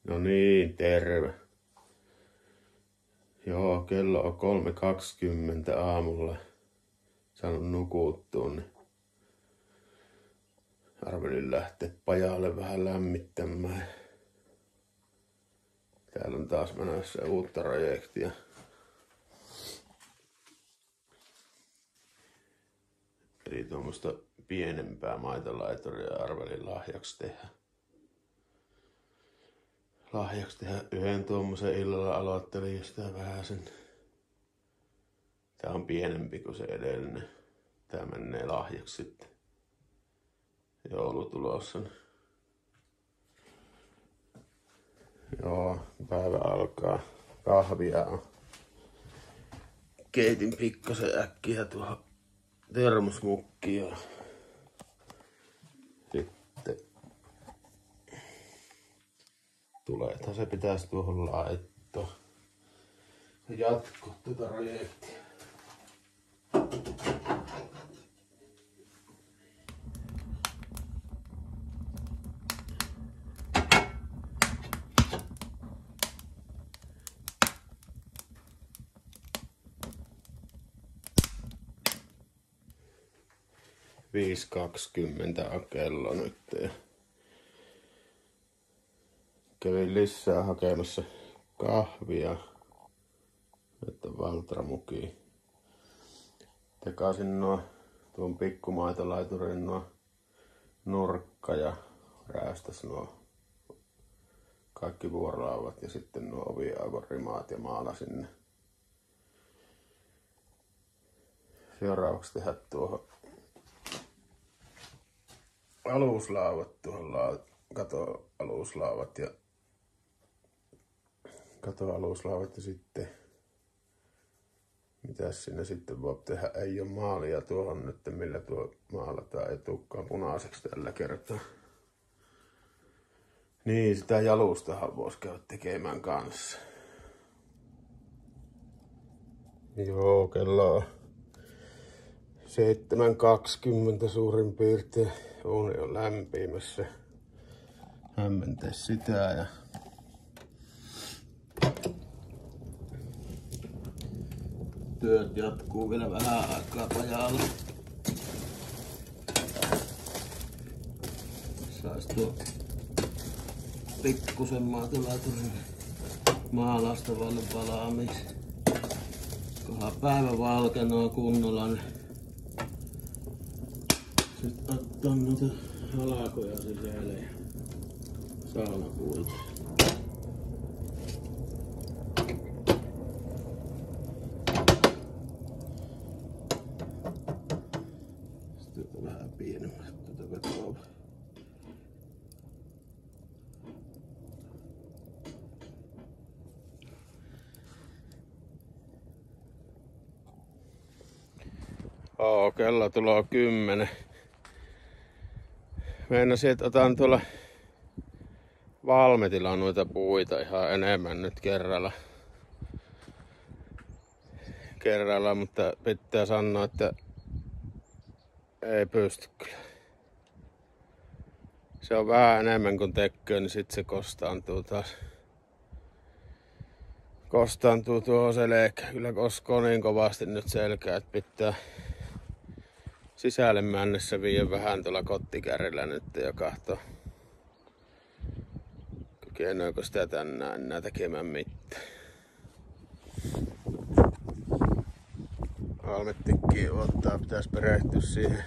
No niin, terve. Joo, kello on 3:20 aamulla. Saanut nukuttua, niin arvelin lähteä pajalle vähän lämmittämään. Täällä on taas menossa uutta projektia. Eli tuommoista pienempää maitolaituria arvelin lahjaksi tehdä. Yhden tuommoisen illalla aloittelin sitä vähän sen. Tää on pienempi kuin se edellinen. Tää menee lahjaksi sitten. Joulutulossa. Joo, päivä alkaa. Kahvia on. Keitin pikkasen äkkiä tuohon termosmukkiin ja sitten tuleehan se pitäisi tuohon laittaa. Jatko tätä projektia. Viisi 20 on kello nyt ja kävin lisää hakemassa kahvia, että valtramuki. Tekasin tuon pikkumaitolaiturin nurkka ja räästäs kaikki vuorolauvat ja sitten oviaukon rimaat ja maalasin ne. Seuraavaksi tehdä tuohon aluslauvat, tuohon katoaluslauvat ja sitten mitäs siinä sitten voi tehdä, ei ole maalia tuohon nyt, millä tuo maalataan, ei tulekaan punaiseksi tällä kertaa. Niin, sitä jalustahan voisi käydä tekemään kanssa. Joo, kello on 7:20 suurin piirtein. Uuni on lämpimässä. Hämmentää sitä ja työt jatkuu vielä vähän aikaa pajalla. Sais tuo pikkusen maitolaiturin maalastavalle valaamis. Kunhan päivä valkenoo kunnolla, niin sitten ottaa noita halakoja sisälle ja saunapuita. Sitten vähän pienemmät tuota vetoa. Kello tulee 10. Meinasin, että otan tuolla Valmetilla noita puita ihan enemmän nyt kerralla, mutta pitää sanoa, että ei pysty kyllä. Se on vähän enemmän kuin tekee, niin sit se kostaantuu tuohon selkä. Kyllä koskoo niin kovasti nyt selkää, että pitää sisälle mennessä viedä vähän tuolla kottikärrillä nyt ja katsoa, kykeneekö sitä tänään enää tekemään mitään. Valmettikin ottaa, pitäisi perehtyä siihen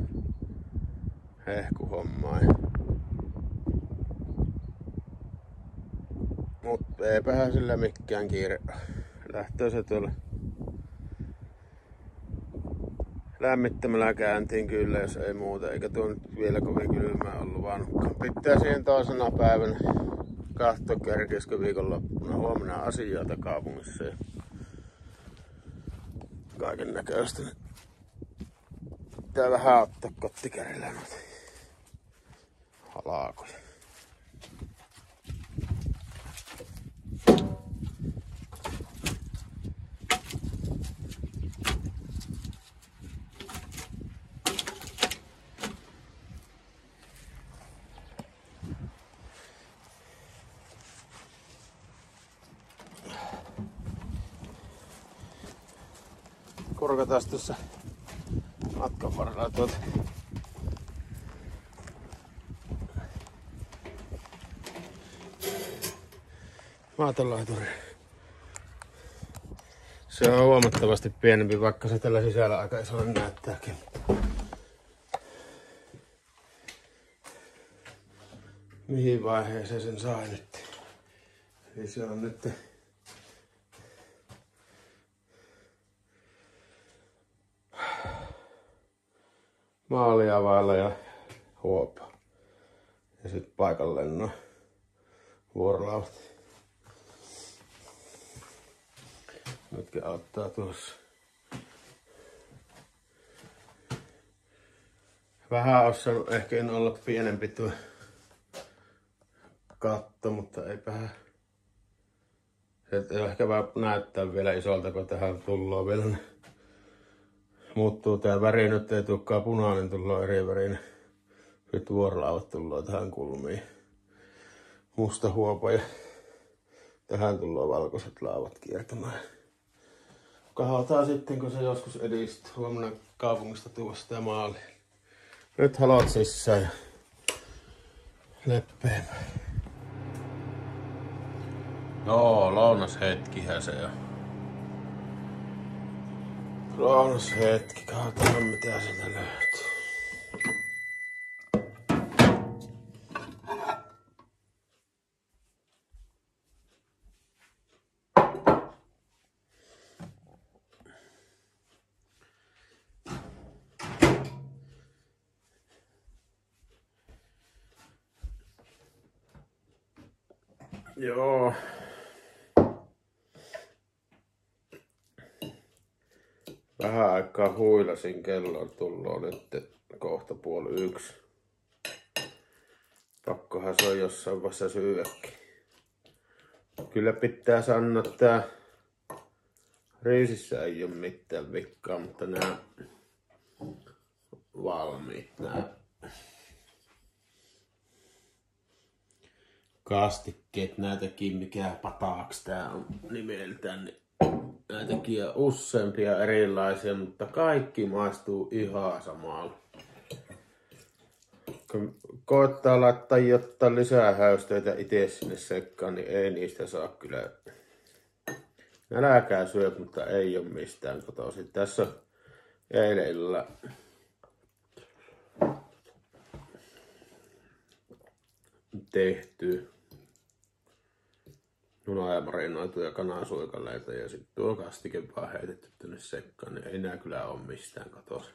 hehkuhommaan. Mut eipähän sillä mikään kiire. Lähtee se tuolla lämmittämällä kääntiin kyllä, jos ei muuta, eikä tuo nyt vielä kovin kylmää ollut, vaan pitää siihen toisena päivänä katsoa kerkeisikö viikonloppuna huomenna asioita kaupungissa ja kaiken näköistä. Pitää vähän ottaa kottikärillä noita halakoja. purkataan tuossa matkan varrella tuota. Maatolaituri. Se on huomattavasti pienempi, vaikka se tällä sisällä aika isolla näyttääkin. Mihin vaiheeseen sen sai nyt? Eli se on nyt maalia vailla ja huopa. Ja sitten paikalleen noin vuorolauvat. Nytkin auttaa tuossa. Vähän olisi saanut ehkä olla pienempi tuo katto, mutta eipähän. Se ehkä vähän näyttää vielä isolta, kun tähän tullaan vielä. Muuttuu tää väri, nyt ei tulekaan punainen, tullaan eri värinen. Nyt vuorolauvat tullaan tähän kulmiin. Musta huopa ja tähän tullaan valkoiset laavat kiertämään. Kahotaan sitten, kun se joskus edistyy. Huomenna kaupungista tuo sitä maaliin. Nyt halot sisään ja leppeämään. Joo, lounashetkihän se on. Lounashetki, katsotaan mitä sieltä löytyy. Joo. Vähän aikaa huilasin, kello tullaan nyt kohta 12:30. Pakkohan se on jossain vaiheessa syödäkin. Kyllä pitää sanoa, että riisissä ei ole mitään vikkaa, mutta nämä valmiit, nämä kastikkeet, näitäkin mikä pataaksi tää on nimeltään, niin näitäkin on useampia erilaisia, mutta kaikki maistuu ihan samalla. Kun koettaa laittaa jotain lisää häystöitä itse sinne sekkaan, niin ei niistä saa kyllä nälkää syöt, mutta ei ole mistään kotoisin. Tässä on eilen illalla tehty muna- ja marinoituja kanansuikaleita ja sitten tuo kastike vaan heitetty tänne sekkaan, niin ei nää kyllä ole mistään kotoisin.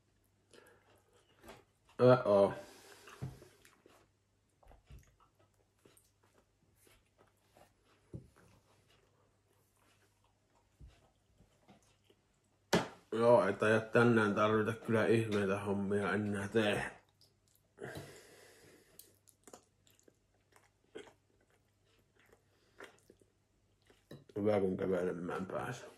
Joo, ei taida tänään tarvita kyllä ihmeitä hommia enää tehdä. Hyvä kun kävelemään pääsee.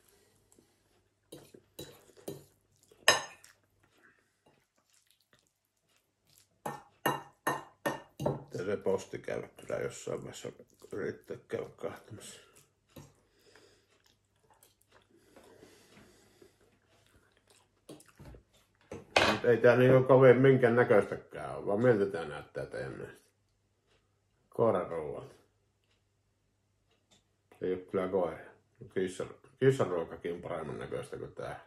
Ja se posti käydä kyllä jossain vaiheessa yrittää käydä kahtamassa. Ei tää niinku kovin minkään näköistäkään ole, vaan miltä tää näyttää teidän mielestä? Koiraruoat. Ei oo kyllä koiria. Kissaruokakin on paremman näköistä kuin tää.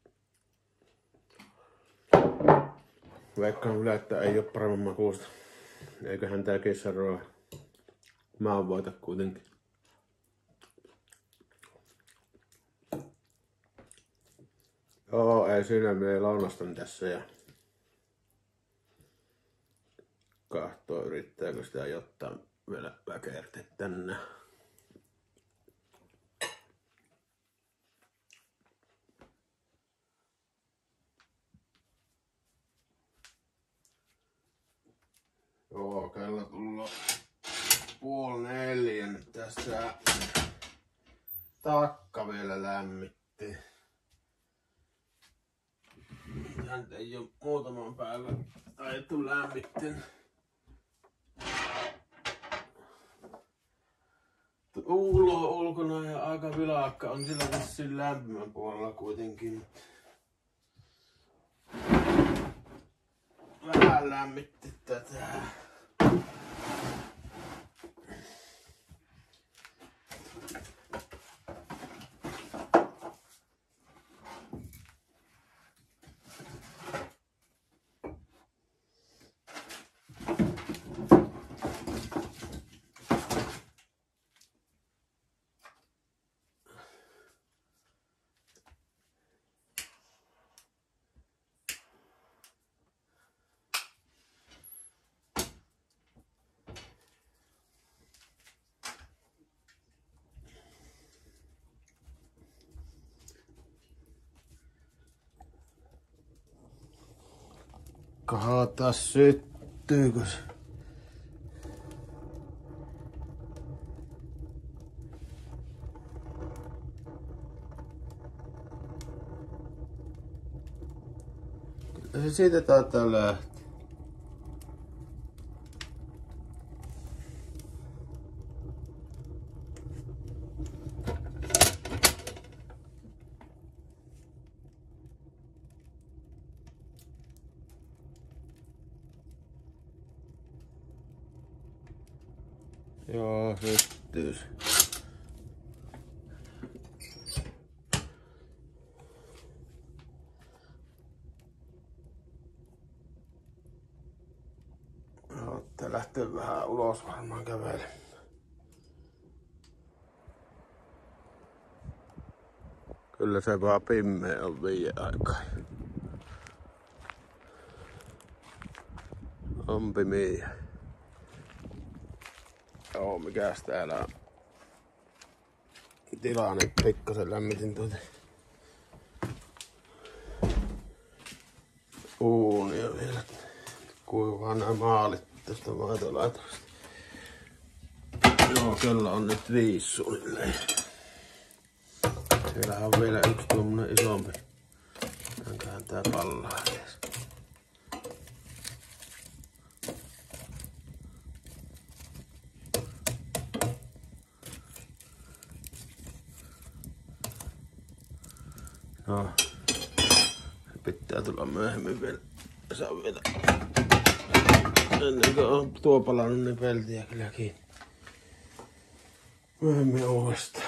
Veikkaan kyllä, että ei oo paremman makuusta. Eiköhän tää kissaruoka. Mä oon voita kuitenkin. Joo, ei siinä, me lounastan tässä ja kahtoo yrittääkö sitä jotain vielä väkertää tänne. Joo, kello tullaan 3:30 nyt tässä. Takka vielä lämmitti. Hän ei ole muutaman päivän ajettu lämmitten. Ulkona ja aika vilakka on sillä vissiin lämpimän puolella kuitenkin. vähän lämmitti tätä. Kahata syttyykö se? Kyllä se siitä taitaa lähteä. Joo, syttyy. Tää lähtee vähän ulos varmaan kävelemään. Kyllä se vaan pimmeä on 5 aikaa. On pimiä. Joo, mikäs täällä on tilanne, pikkasen lämmitin tuota uunia vielä. Kuivaa nämä maalit tästä maitolaitosta. Joo, kello on nyt 5 suunnilleen. Siellä on vielä yksi tuommoinen isompi. Enköhän tää pallaa edes. No, se pitää tulla myöhemmin vielä. Se on vielä ennen kuin on tuo palannut, niin peltiä kyllä kiinni. Myöhemmin uudestaan.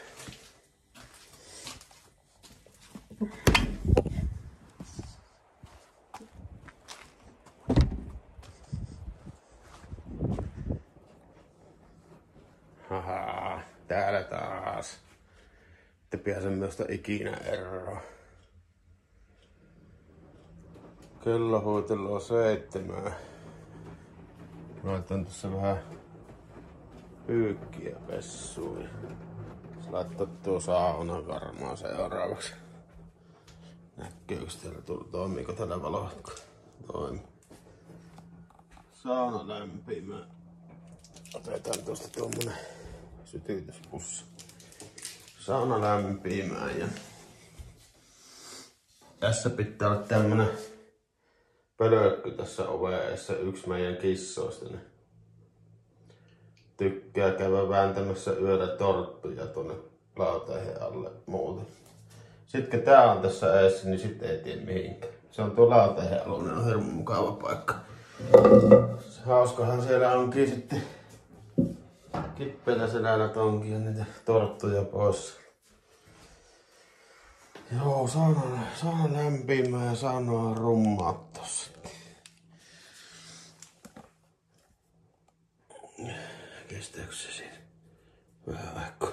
Haha, täällä taas. Ette pääse myöstä ikinä eroon. Kello huitellaan 7. Laitan tässä vähän pyykkiä pessuun. Laittaa tuo sauna varmaan seuraavaksi. Näkyykö täällä, toimiiko täällä valot? Toimi. Sauna lämpimä. Otetaan tuosta tuommoinen sytytyspussi. Sauna lämpimään ja tässä pitää olla tämmönen pölökky tässä ovessa. Yksi meidän kissoista niin tykkää käydä vääntämässä yöllä torttuja tuonne lautaihin alle muuten. Sitten kun tää on tässä edessä, niin sitten ei tiedä mihinkään. Se on tuo lautaihin alue, on hirveän mukava paikka. Hauskahan siellä onkin sitten kippeillä selällä tonkia niitä torttuja pois. Joo, sauna lämpimää ja sauna rummaa tossa. Kestääkö se siinä? Vähän aikaa.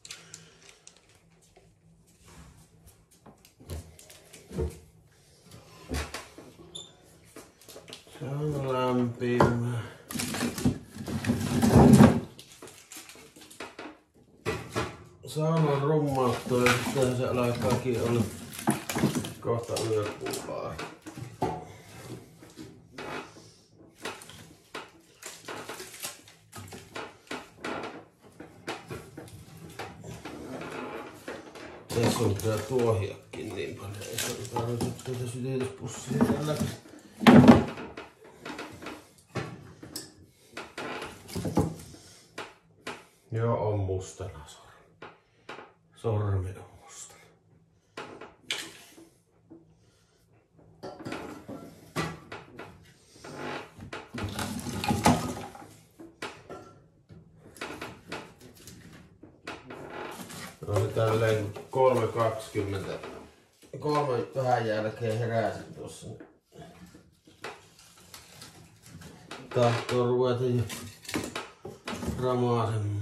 Sauna lämpimää. Saunan rummauttaa ja sitten se alkaakin olla kohta yöpulaa. Tässä on tää tuohiakin niin paljon, ei tarvitse tätä sytytyspussia tällä. Joo, on mustana sormi. Sormi on mustana. oli tälleen 3.20. 3 vähän jälkeen heräsin tuossa. Tahtoo ruveta jo ramaasemaan.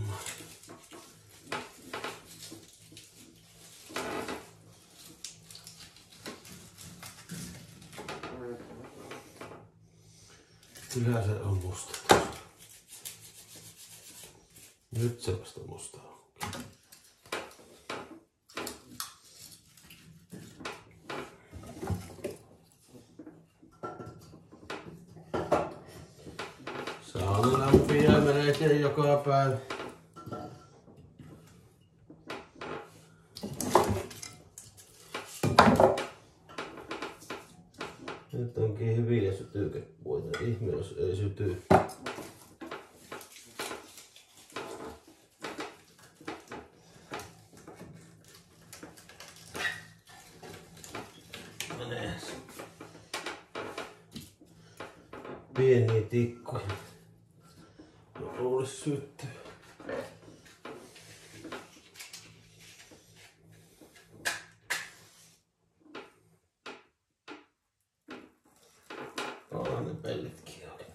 Kyllä se on musta. Nyt se vasta musta on. Sauna lämpiää melkein joka päivä. Nyt onkin hyviä sytykepuita. Ihme jos ei syty. Pieniä tikkuja. Luulisi syttyä. Onhan ne pellitkin oli.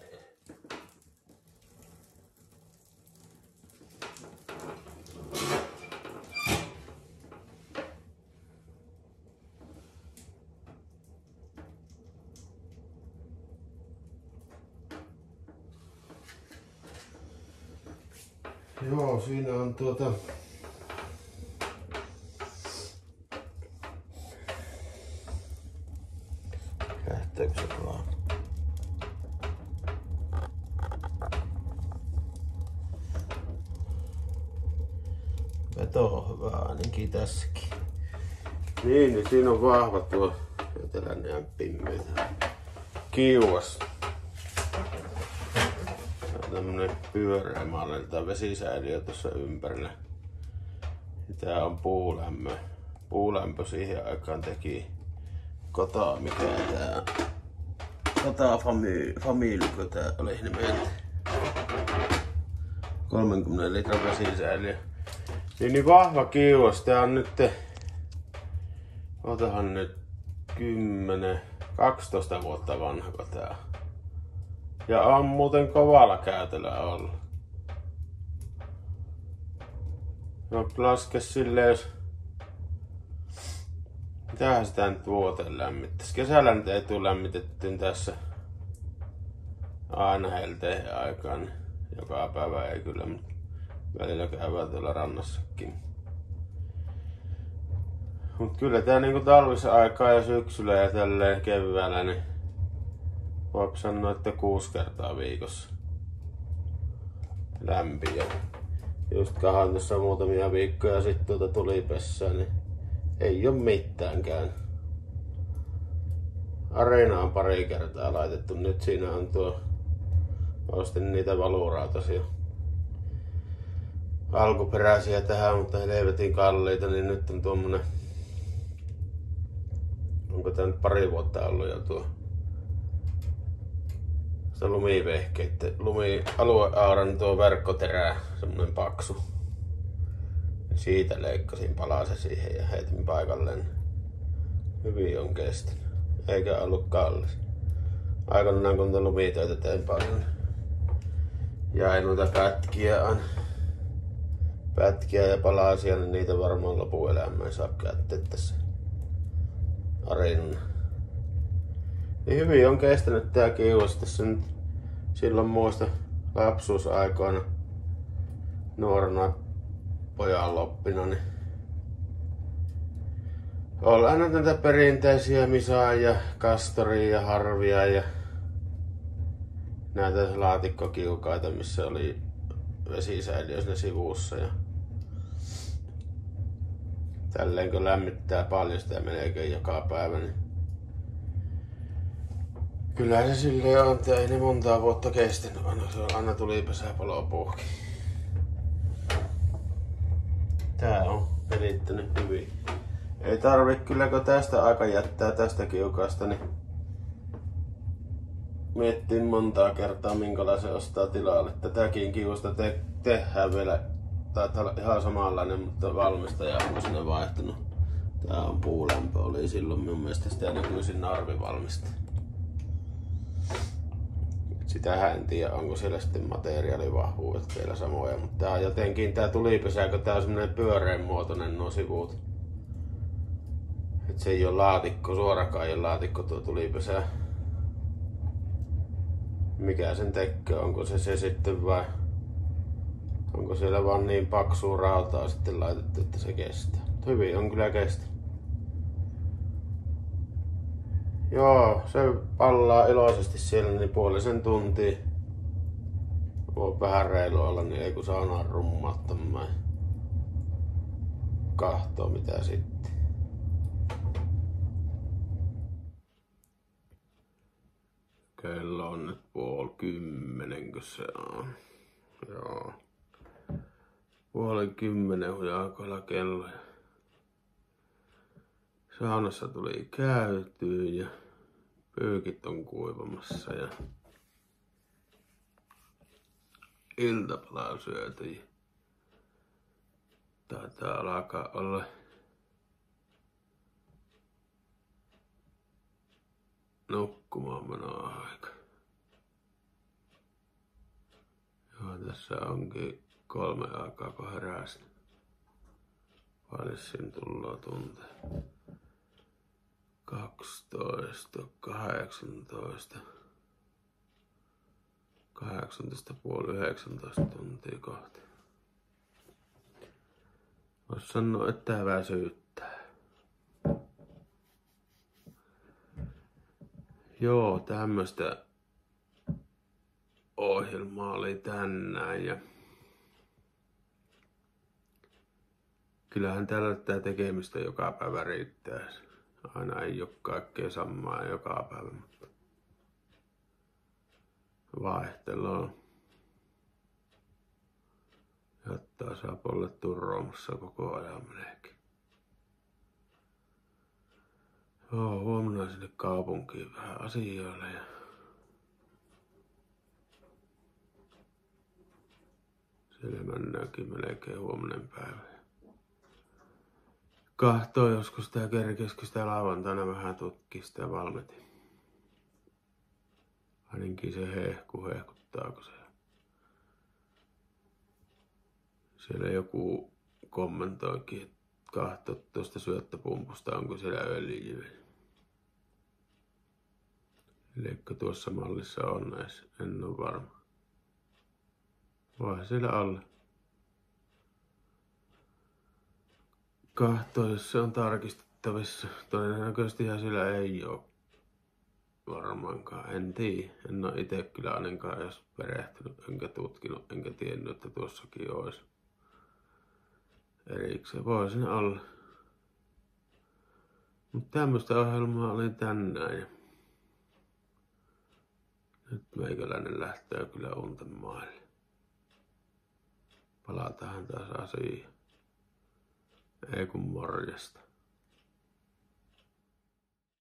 Joo, siinä on lähteekö se vaan? Veto on hyvä ainakin tässäkin. Niin siinä on vahva tuo eteläinen pimmeitä. Kiuas. Tämmönen pyöreä mallilta vesisäiliö tuossa ympärillä. Tää on puulämpö. Puulämpö siihen aikaan teki kotaa, mikä tää Kotaa Family, kun tää oli nimeltä. 30 litran vesisäiliö. Niin vahva kiuas. Tää on nyt, otahan nyt 12 vuotta vanha tää. Ja on muuten kovalla käytöllä ollut. No laske silleen, jos... Mitähän sitä nyt vuoteen lämmittäisi? Kesällä nyt ei tule lämmitettyä tässä aina helteen aikaan. Niin joka päivä ei kyllä, mutta välillä käydään tuolla rannassakin. Mut kyllä tää niinku talvisen aikaa ja syksyllä ja tälleen keväällä, niin voi sanoa, että 6 kertaa viikossa lämpiä. Just kahan tuossa muutamia viikkoja sitten tuli pessään, niin ei oo mitäänkään. Areena on pari kertaa laitettu. Nyt siinä on ostin niitä valurautasia. Alkuperäisiä tähän, mutta helvetin kalliita, niin nyt on tuommoinen. Onko tää nyt pari vuotta ollut jo tuo? Sitä lumivehkeitten, lumialueauran tuo verkkoterää, semmonen paksu. Siitä leikkasin palasen siihen ja heitin paikalleen. Hyvin on kestänyt, eikä ollut kallis. Aikanaan kun lumitöitä tein paljon, jäi noita pätkiä ja palasia, niin niitä varmaan lopuelämää saa käyttää tässä arinana. Niin hyvin on kestänyt tää kiuas tässä nyt silloin muista lapsuusaikoina nuorena pojan loppina, niin oli aina näitä perinteisiä misaa ja kastoria ja harvia ja näitä laatikkokiukaita, missä oli vesisäiliö siinä sivussa ja tälleen kun lämmittää paljon sitä melkein joka päivä, niin kyllä se silleen on, että ei ne montaa vuotta kestänyt, aina tuli pesäpalo puhki. Tää on pelittänyt hyvin. Ei tarvi kyllä, kun tästä aika jättää tästä kiukaasta, niin miettii montaa kertaa minkälaisen ostaa tilalle. Tätäkin kiuasta tehdään vielä taitaa olla ihan samanlainen, mutta valmistaja onko sinne vaihtunut. Tää on puulämpö, oli silloin minun mielestä sitä nykyisin Narvi-valmiste. Sitähän en tiedä, onko siellä sitten materiaalivahvuudet vielä samoja, mutta tää on jotenkin tää tulipesä, kun tää on semmonen pyöreän muotoinen nuo sivut. Et se ei oo laatikko, suorakaijen laatikko tuo tulipesä. Mikä sen tekee, onko se sitten vai onko siellä vaan niin paksua rautaa sitten laitettu, että se kestää. Hyvin on kyllä kestänyt. Joo, se pallaa iloisesti siellä niin puolisen tuntia. Voi vähän reilu olla, niin ei kun saunaan rummauttamaan. Kahtoo mitä sitten. Kello on nyt 9:30, kun se on. Joo. 9:30 hujakoilla kello. Saunassa tuli käytyä ja pyykit on kuivamassa ja iltapalaa syöty. Taitaa alkaa olla nukkumaan menoa aika. Joo, tässä onkin 3 aikaa kun heräsin. Paljon siinä tullaan tunteja. 12, 18, 18,5, 19 tuntia kohta. Vois sanoa, että väsyttää. Joo, tämmöstä ohjelmaa oli tänään ja kyllähän tällä tää tekemistä joka päivä riittää. Aina ei oo kaikkea samaa joka päivä, mutta vaihtelua. Jotta saa olla turroamassa koko ajan melkein. Joo, huomenna sinne kaupunkiin vähän asioille ja siellä mennäänkin melkein huominen päivä. Kahtoo joskus tää kerkeski sitä lauantaina vähän tutki sitä valmetin. Ainakin se hehkuttaako se. Siellä joku kommentoikin, että kahto tuosta syöttöpumpusta, onko siellä öljyä. Liekö tuossa mallissa on edes, en ole varma. Vai siellä alla. Kahtoo, jos se on tarkistettavissa. Todennäköisesti siellä ei oo varmaankaan. En tiedä. En oo ite kyllä ainakaan edes perehtynyt, enkä tutkinut, enkä tiennyt, että tuossakin olisi erikseen. Voi sinne alla. Mutta tämmöstä ohjelmaa oli tänään. Ja nyt meikäläinen lähtee kyllä unten maille. Palataan taas asiaan. Ei kun morjesta.